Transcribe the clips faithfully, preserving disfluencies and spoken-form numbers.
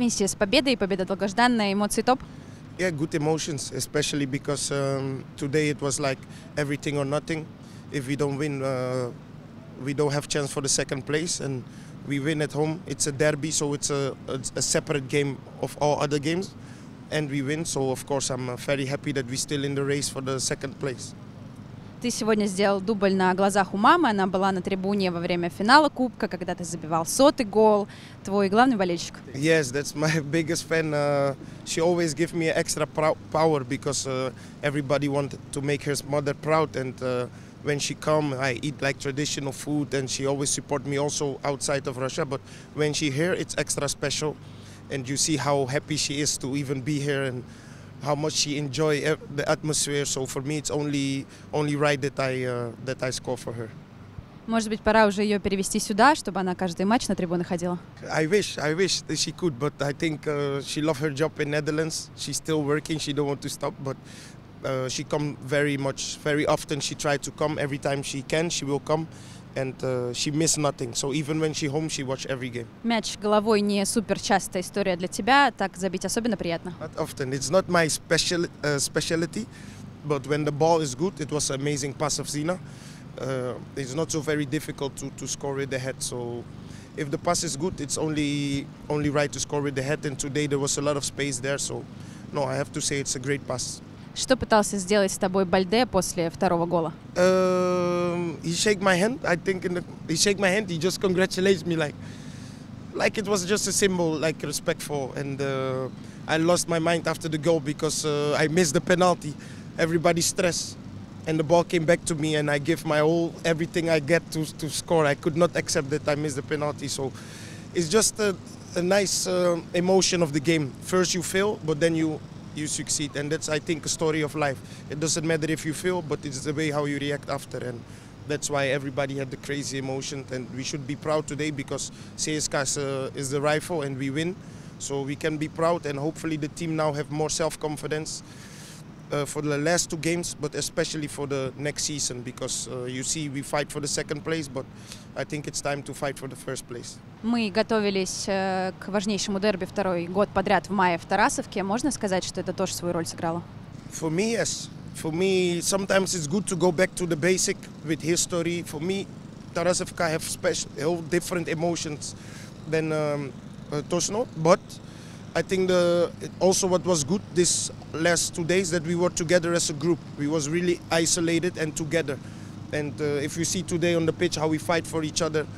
Валенсия с победой, победа долгожданная, эмоции топ? Yeah, good emotions, especially because um, today it was like everything or nothing. If we don't win, uh, we don't have chance for the second place, and we win at home. It's a derby, so it's a, a, a separate game of all other games, and we win. So of course I'm uh, very happy that we're still in the race for the second place. Ты сегодня сделал дубль на глазах у мамы, она была на трибуне во время финала Кубка, когда ты забивал сотый гол, твой главный болельщик. Yes, that's my biggest fan. Uh, she always gives me extra prou- power because uh, everybody wanted to make her mother proud, and uh, when she come, I eat like traditional food, and she always support me also outside of Russia. But when she here, it's extra special, and you see how happy she is to even be here and how much she enjoy the atmosphere. So for me, it's only only right that I uh, that I score for her. Может быть, пора уже ее перевести сюда, чтобы она каждый матч на трибуны ходила? I wish, I wish that she could, but I think uh, she loves her job in Netherlands. She's still working. She don't want to stop, but uh, she come very much, very often. She try to come every time she can. She will come. And uh, she miss nothing. So even when she home, she watch every game. Мяч головой не супер частая история для тебя, так забить особенно приятно. Not often. It's not my special uh, specialty, but when the ball is good, it was amazing pass of Zina. Uh, it's not so very difficult to, to score with the head. So if the pass is good, it's only only right to score with the head. And today there was a lot of space there. So no, I have to say it's a great pass. Что пытался сделать с тобой Бальде после второго гола? Um, he shake my hand. I think in the, he shake my hand. He just congratulates me like, like it was just a symbol, like respectful. And uh, I lost my mind after the goal because uh, I missed the penalty. Everybody stressed, and the ball came back to me, and I give my whole everything I get to to score. I could not accept that I missed the penalty. So it's just a, a nice uh, emotion of the game. First you fail, but then you. you succeed, and that's I think a story of life. It doesn't matter if you fail, but it's the way how you react after, and that's why everybody had the crazy emotion, and we should be proud today because C S K A is, uh, is the rival and we win, so we can be proud, and hopefully the team now have more self-confidence uh, for the last two games, but especially for the next season, because uh, you see we fight for the second place, but I think it's time to fight for the first place. Мы готовились э, к важнейшему дерби второй год подряд в мае в Тарасовке. Можно сказать, что это тоже свою роль сыграло? For me, yes. For me, sometimes it's good to go back to the basic with history. For me, Tarasovka have special, whole different emotions than um, uh, Tosno. But I think the also what was good this last two days that we were together as a group. We was really isolated and together. And uh, if you see today on the pitch how we fight for each other,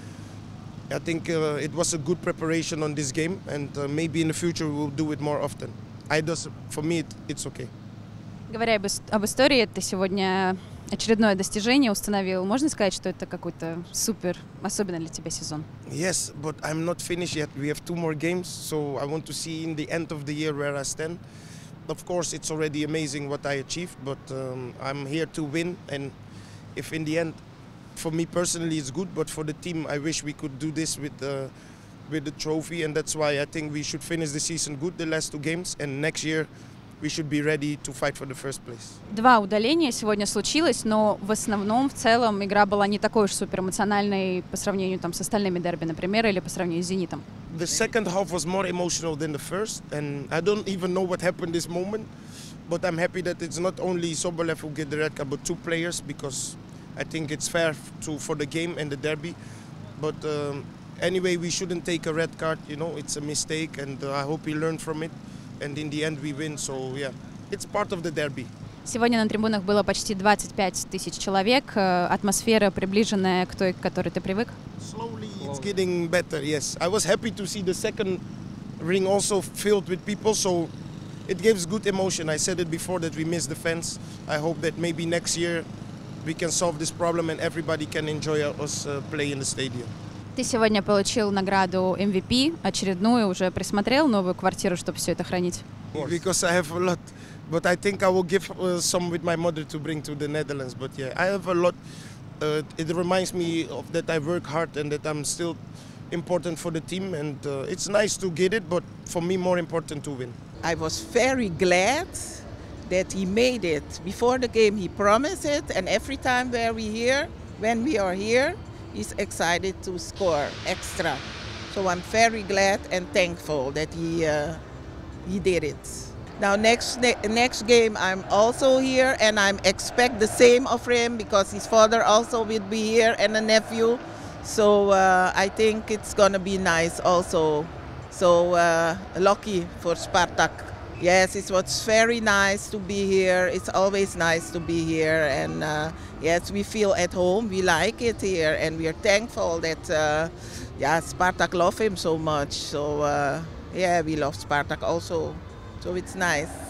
I think uh, it was a good preparation on this game, and uh, maybe in the future we will do it more often. I just, for me, it, it's okay. Говоря об, об истории, ты сегодня очередное достижение установил. Можно сказать, что это какой-то супер, особенно для тебя сезон? Yes, but I'm not finished yet. We have two more games, so I want to see in the end of the year where I stand. Of course, it's already amazing what I achieved, but um, I'm here to win, and if in the end, for me personally, it's good, but for the team, I wish we could do this with the with the trophy, and that's why I think we should finish the season good, the last two games, and next year we should be ready to fight for the first place. Два удаления сегодня случилось, но в основном, в целом, игра была не такой уж супер эмоциональной по сравнению там с остальными дерби, например, или по сравнению с Зенитом. The second half was more emotional than the first, and I don't even know what happened this moment, but I'm happy that it's not only Sobolev who get the red card, but two players, because I think it's fair to for the game and the derby. But um, anyway, we shouldn't take a red card. You know, it's a mistake, and uh, I hope we learn from it. And in the end, we win. So yeah, it's part of the derby. Сегодня на трибунах было почти двадцать пять тысяч человек. Атмосфера приближенная к той, к которой ты привык. Slowly, it's getting better. Yes, I was happy to see the second ring also filled with people. So it gives good emotion. I said it before that we missed the fans. I hope that maybe next year we can solve this problem and everybody can enjoy us uh, play in the stadium. Ты сегодня получил награду эм ви пи, очередную, уже присмотрел новую квартиру, чтобы все это хранить? Because I have a lot, but I think I will give uh, some with my mother to bring to the Netherlands. But yeah, I have a lot. Uh, it reminds me of that I work hard and that I'm still important for the team, and uh, it's nice to get it, but for me more important to win. I was very glad that he made it. Before the game he promised it, and every time where we here, when we are here, he's excited to score extra. So I'm very glad and thankful that he uh, he did it. Now next ne- next game I'm also here, and I expect the same of him because his father also will be here and a nephew. So uh, I think it's gonna be nice also. So uh, lucky for Spartak. Yes, it was very nice to be here. It's always nice to be here, and uh, yes, we feel at home. We like it here, and we are thankful that uh, yeah, Spartak love him so much. So uh, yeah, we love Spartak also. So it's nice.